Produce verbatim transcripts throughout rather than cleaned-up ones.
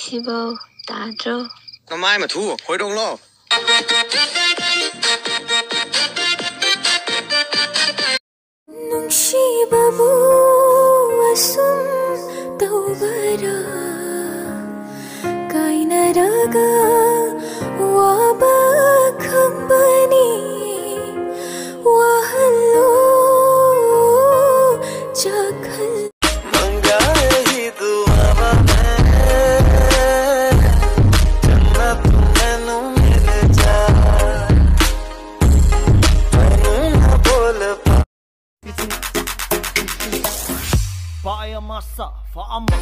Sibo Tadro Nó mai mà thu khối đông lo Nung shibabu asum taubara Kainaraga waba khambani Wahalo jakhal Fire massa for amma.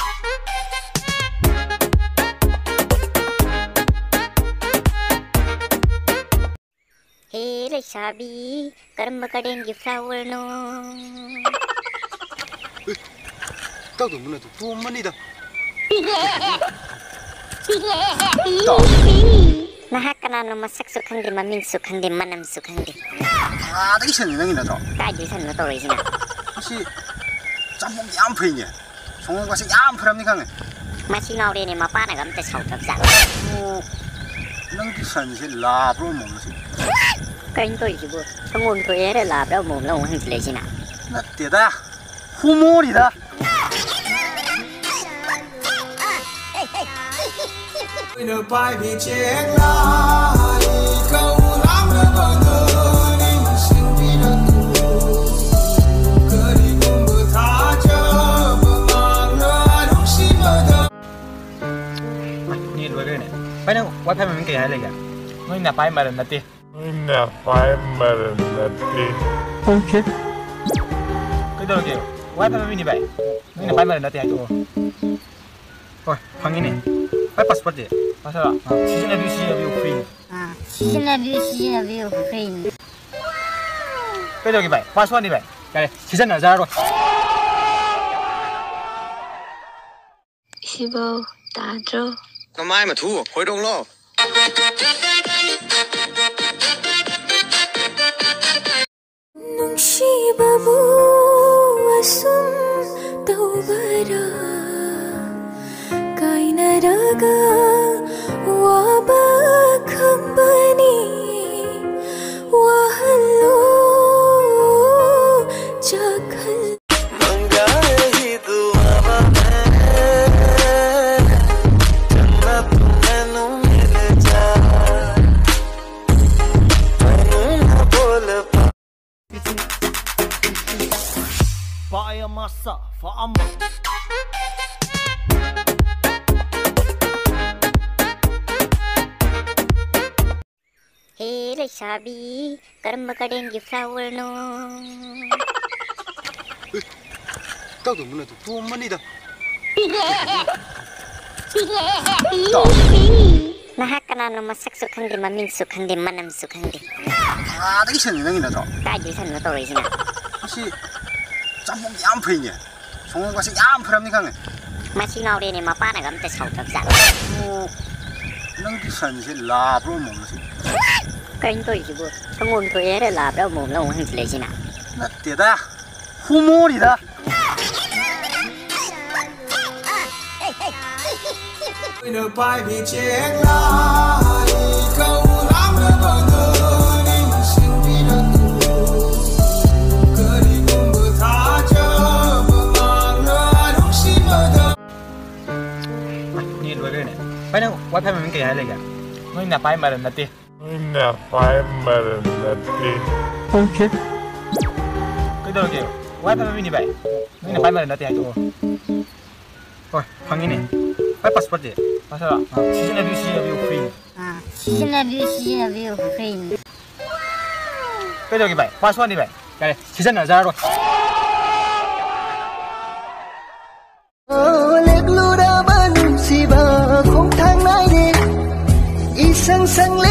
Hey Shabi, karma kadengi flower no. Tao tưởng muốn là tu mất đi đâu. Nahakana no masak sukhandi maming sukhandi manam sukhandi. À, đấy cái này nó rồi. Cái gì thân nó tôi gì nào? 혹시 짬뽕 얌 프이냐? 정원 가서 얌 프랍니까? 마시나오 레네 마빠나 감때 살떡살. 뭐 능기 선세 라브로 먹으시. Kênh tôi chỉ buộc, không muốn tôi ấy là đâu mồm lâu hơn lấy gì nào? 나 대다 후모리다. Nửa bài bị chết lại câu lắm nữa bao người linh sinh vì đã tù cứ đi cùng bờ tha chờ bờ mang nữa lúc xin bờ thơ. Nhìn với cái này, phải đâu, wifi mình kể hay là gì? Nó là phải mà là tiền. Nó là phải mà là tiền. Ok. Cái đó là kiểu, wifi mình như vậy, nó là phải mà là tiền rồi. Rồi, thằng này, phải passport gì? Passport à? Season view, season view free. À, season view, season view free. Cái đó như vậy, passport như vậy, cái này season là ra rồi. Sibo Tadro Nó mai mà thu khối đông lo Nung shibabu asum taubara Kainaraga waba khambani Wahalo jakhal Fire massa for amma. Hey Shabi, karma kadengi flower no. tao tưởng muốn là tu mất đi đâu. Nahakana no masak sukhandi maming sukhandi manam sukhandi. À, đấy cái này nó rồi. Cái gì thân nó tôi gì nào? 혹시 짬뽕 얌 프이냐? 정원 가서 얌 프랍니까? 마시나오 레네 마빠나 감때 살떡살. 뭐 능기 선세 라브로 먹으시. Kênh tôi chỉ buộc, không muốn tôi ấy là đâu mồm lâu hơn lấy gì nào? 나 대다 후모리다. Nửa bài bị chết lại câu lắm nữa bao người linh sinh vì đã tù cứ đi cùng bờ tha chờ bờ mang nữa lúc xin bờ thơ. Nhìn với cái này, phải đâu, wifi mình kể hay là gì? Nó là phải mà là tiền. Nó là phải mà là tiền. Ok. Cái đó là kiểu, wifi mình như vậy, nó là phải mà là tiền rồi. Rồi, thằng này, phải passport gì? Passport à? Season view, season view free. À, season view, season view free. Cái đó như vậy, passport như vậy, cái này season là ra rồi. Lek lu đã bắn si bờ không thang nai đi, y sang sang